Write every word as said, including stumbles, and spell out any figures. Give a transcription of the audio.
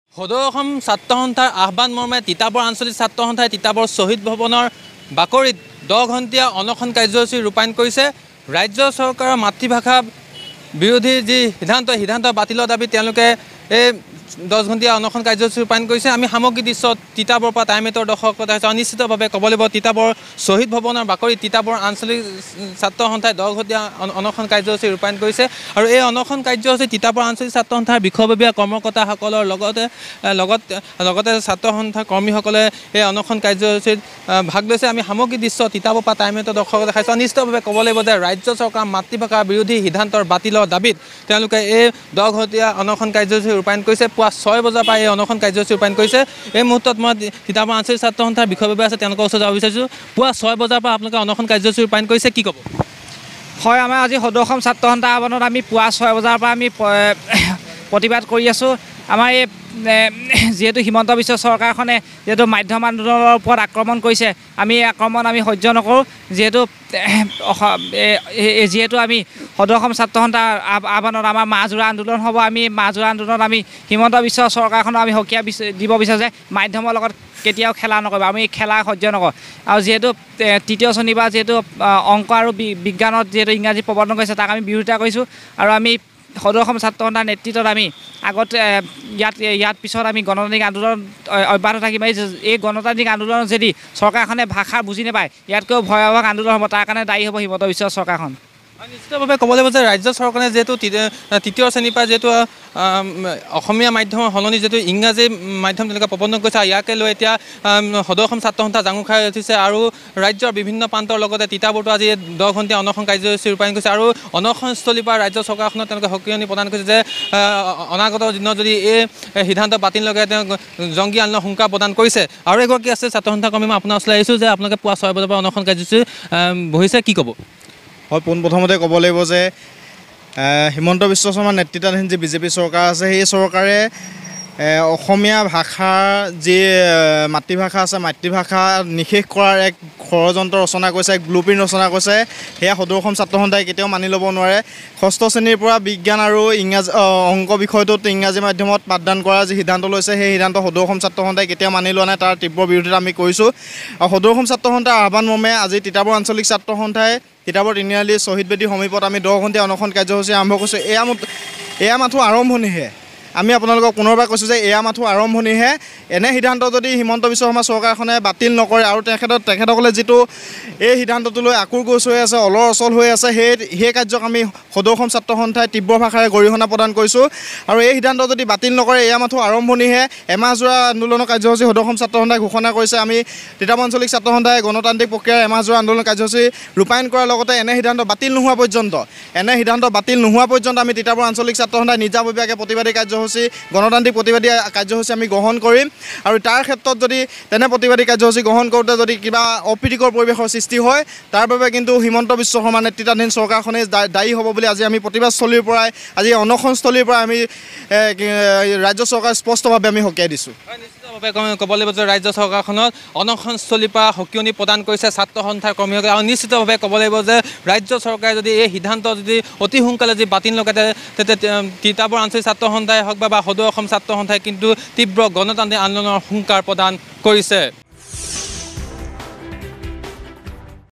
সদৌ অসম ছাত্ৰ সন্থাৰ আহ্বান মৰ্মে তিতাবৰ আঞ্চলিক ছাত্ৰ সন্থাই তিতাবৰ শ্বহীদ ভৱনৰ বাকৰিত দহ ঘণ্টীয়া অনশন কাৰ্যসূচী ৰূপায়ণ কৰিছে। ৰাজ্য চৰকাৰৰ মাতৃভাষা বিৰোধী যি সিদ্ধান্ত সিদ্ধান্ত বাতিলৰ দাবী তেওঁলোকে এই দহ ঘণ্টীয়া অনশন কাৰ্যসূচী ৰূপায়ণ কৰিছে। আমি সামগ্ৰিক দৃশ্যত তিতাবৰ পৰা টাইমেটৰ দৰ্শকতা হৈছে অনিশ্চিতভাৱে ক'ব লাগিব তিতাবৰ শ্বহীদ ভৱনৰ বাকৰিত তিতাবৰ আঞ্চলিক ছাত্ৰ সন্থাই দহ ঘণ্টীয়া অনশন কাৰ্যসূচী ৰূপায়ণ কৰিছে। আৰু এই অনশন কাৰ্যসূচী তিতাবৰ আঞ্চলিক ছাত্ৰ সন্থাৰ বিষয়ববীয়া কৰ্মকৰ্তাসকলৰ লগতে লগত লগতে ছাত্ৰ সন্থাৰ কৰ্মীসকলে এই অনশন কাৰ্যসূচীত ভাগ লৈছে। আমি সামগ্ৰিক দৃশ্য তিতাবৰ পৰা টাইমেটৰ দৰ্শকতা দেখাইছোঁ। অনিশ্চিতভাৱে ক'ব লাগিব যে ৰাজ্য চৰকাৰ মাতৃভাষা বিৰোধী সিদ্ধান্তৰ বাতিলৰ দাবীত তেওঁলোকে এই দহ ঘণ্টীয়া অনশন কাৰ্যসূচী ৰূপায়ণ কৰিছে। পুৱা ছয় বজাৰ পৰা এই অনশন কাৰ্যসূচী ৰূপায়ণ কৰিছে। এই মুহূৰ্তত মই তিতাবৰ আঞ্চলিক ছাত্ৰ সন্থাৰ বিষয়ববীয়া আছে তেওঁলোকৰ ওচৰত যাব বিচাৰিছোঁ। পুৱা ছয় বজাৰ পৰা আপোনালোকে অনশন কাৰ্যসূচী ৰূপায়ণ কৰিছে, কি ক'ব? হয়, আমাৰ আজি সদৌ অসম ছাত্ৰ সন্থা আহ্বানত আমি পুৱা ছয় বজাৰ পৰা আমি প্ৰতিবাদ কৰি আছোঁ। আমাৰ এই যিহেতু হিমন্ত বিশ্ব চৰকাৰখনে যিহেতু মাধ্যম আন্দোলনৰ ওপৰত আক্ৰমণ কৰিছে, আমি এই আক্ৰমণ আমি সহ্য নকৰোঁ। যিহেতু যিহেতু আমি সদৌ অসম ছাত্ৰ সন্থাৰ আহ্বানত আমাৰ মাজোৰা আন্দোলন হ'ব। আমি মাজোৰা আন্দোলনত আমি হিমন্ত বিশ্ব চৰকাৰখনক আমি সকীয়া দিব বিচাৰোঁ যে মাধ্যমৰ লগত কেতিয়াও খেলা নকৰিব, আমি খেলা সহ্য নকৰোঁ। আৰু যিহেতু তৃতীয় শনিবাৰ যিহেতু অংক আৰু বিজ্ঞানত যিহেতু ইংৰাজী প্ৰৱৰ্তন কৰিছে তাক আমি বিৰোধিতা কৰিছোঁ। আৰু আমি সদৌ অসম ছাত্ৰ সন্থাৰ নেতৃত্বত আমি আগত ইয়াত ইয়াত পিছত আমি গণতান্ত্ৰিক আন্দোলন অব্যাহত থাকিম। এই গণতান্ত্ৰিক আন্দোলনত যদি চৰকাৰখনে ভাষা বুজি নাপায় ইয়াতকৈও ভয়াৱহ আন্দোলন হ'ব, তাৰ কাৰণে দায়ী হ'ব হিমন্ত বিশ্ব চৰকাৰখন। নিশ্চিতভাৱে ক'ব লাগিব যে ৰাজ্য চৰকাৰে যিহেতু তৃতীয় শ্ৰেণীৰ পৰা যিহেতু অসমীয়া মাধ্যমৰ সলনি যিহেতু ইংৰাজী মাধ্যম তেওঁলোকে প্ৰৱৰ্তন কৰিছে, ইয়াকে লৈ এতিয়া সদৌ অসম ছাত্ৰ সন্থা জাঙুৰ খাই উঠিছে। আৰু ৰাজ্যৰ বিভিন্ন প্ৰান্তৰ লগতে তিতাবৰতো আজি দহ ঘণ্টীয়া অনশন কাৰ্যসূচী ৰূপায়ণ কৰিছে। আৰু অনশনস্থলীৰ পৰা ৰাজ্য চৰকাৰখনক তেওঁলোকে সক্ৰিয়নি প্ৰদান কৰিছে যে অনাগত দিনত যদি এই সিদ্ধান্ত বাতিল নকৰে তেওঁ জংগী আন্দোলন হুংকাৰ প্ৰদান কৰিছে। আৰু এগৰাকী আছে ছাত্ৰ সন্থা কৰ্মী, মই আপোনাৰ ওচৰলৈ আহিছোঁ যে আপোনালোকে পুৱা ছয় বজাৰ পৰা অনশন কাৰ্যসূচী বহিছে, কি ক'ব? হয়, পোনপ্ৰথমতে ক'ব লাগিব যে হিমন্ত বিশ্ব শৰ্মাৰ নেতৃত্বাধীন যি বিজেপি চৰকাৰ আছে সেই চৰকাৰে অসমীয়া ভাষাৰ যি মাতৃভাষা আছে মাতৃভাষা নিষেধ কৰাৰ এক ষড়যন্ত্ৰ ৰচনা কৰিছে, এক ব্লু প্ৰিণ্ট ৰচনা কৰিছে। সেয়া সদৌ অসম ছাত্ৰ সন্থাই কেতিয়াও মানি ল'ব নোৱাৰে। ষষ্ঠ শ্ৰেণীৰ পৰা বিজ্ঞান আৰু ইংৰাজী অংক বিষয়টোত ইংৰাজী মাধ্যমত পাঠদান কৰাৰ যি সিদ্ধান্ত লৈছে সেই সিদ্ধান্ত সদৌ অসম ছাত্ৰ সন্থাই কেতিয়াও মানি লোৱা নাই, তাৰ তীব্ৰ বিৰোধিতা আমি কৰিছোঁ। আৰু সদৌ অসম ছাত্ৰ সন্থাৰ আহ্বান মৰ্মে আজি তিতাবৰ আঞ্চলিক ছাত্ৰ সন্থাই তিতাবৰ তিনিআলি শ্বহীদ বেদীৰ সমীপত আমি দহ ঘণ্টীয়া অনশন কাৰ্যসূচী আৰম্ভ কৰিছোঁ। এয়া এয়া মাথো আৰম্ভণিহে। আমি আপোনালোকক পুনৰবাৰ কৈছোঁ যে এয়া মাথো আৰম্ভণিহে। এনে সিদ্ধান্ত যদি হিমন্ত বিশ্ব শৰ্মা চৰকাৰখনে বাতিল নকৰে আৰু তেখেতক তেখেতসকলে যিটো এই সিদ্ধান্তটো লৈ আকুৰ গোচ হৈ আছে, অলৰ অচল হৈ আছে, সেই সেই কাৰ্যক আমি সদৌ অসম ছাত্ৰ সন্থাই তীব্ৰ ভাষাৰে গৰিহণা প্ৰদান কৰিছোঁ। আৰু এই সিদ্ধান্ত যদি বাতিল নকৰে এয়া মাথো আৰম্ভণিহে। এমাহজোৰা আন্দোলনৰ কাৰ্যসূচী সদৌ অসম ছাত্ৰ সন্থাই ঘোষণা কৰিছে। আমি তিতাবৰ আঞ্চলিক ছাত্ৰ সন্থাই গণতান্ত্ৰিক প্ৰক্ৰিয়াৰ এমাহজোৰা আন্দোলন কাৰ্যসূচী ৰূপায়ণ কৰাৰ লগতে এনে সিদ্ধান্ত বাতিল নোহোৱা পৰ্যন্ত এনে সিদ্ধান্ত বাতিল নোহোৱা পৰ্যন্ত আমি তিতাবৰ আঞ্চলিক ছাত্ৰ সন্থাই নিজাববীয়াকৈ প্ৰতিবাদী কাৰ্যসূচী গণতান্ত্ৰিক প্ৰতিবাদী কাৰ্যসূচী আমি গ্ৰহণ কৰিম। আৰু তাৰ ক্ষেত্ৰত যদি তেনে প্ৰতিবাদী কাৰ্যসূচী গ্ৰহণ কৰোঁতে যদি কিবা অপ্ৰীতিকৰ পৰিৱেশৰ সৃষ্টি হয় তাৰ বাবে কিন্তু হিমন্ত বিশ্ব শৰ্মা নেতৃত্বাধীন চৰকাৰখনে দায়ী হ'ব বুলি আজি আমি প্ৰতিবাদস্থলীৰ পৰাই আজি অনশনস্থলীৰ পৰা আমি ৰাজ্য চৰকাৰ স্পষ্টভাৱে আমি সকীয়াই দিছোঁ। নিশ্চিতভাৱে ক'ব লাগিব যে ৰাজ্য চৰকাৰখনত অনশনস্থলীৰ পৰা সক্ৰিয়নি প্ৰদান কৰিছে ছাত্ৰ সন্থাৰ কৰ্মীসকলে। আৰু নিশ্চিতভাৱে ক'ব লাগিব যে ৰাজ্য চৰকাৰে যদি এই সিদ্ধান্ত যদি অতি সোনকালে যদি বাতিল নকৰে তেতিয়া তিতাবৰ আঞ্চলিক ছাত্ৰ সন্থাই হওক বা সদৌ অসম ছাত্ৰ সন্থাই কিন্তু তীব্ৰ গণতান্ত্ৰিক আন্দোলনৰ হুংকাৰ প্ৰদান কৰিছে।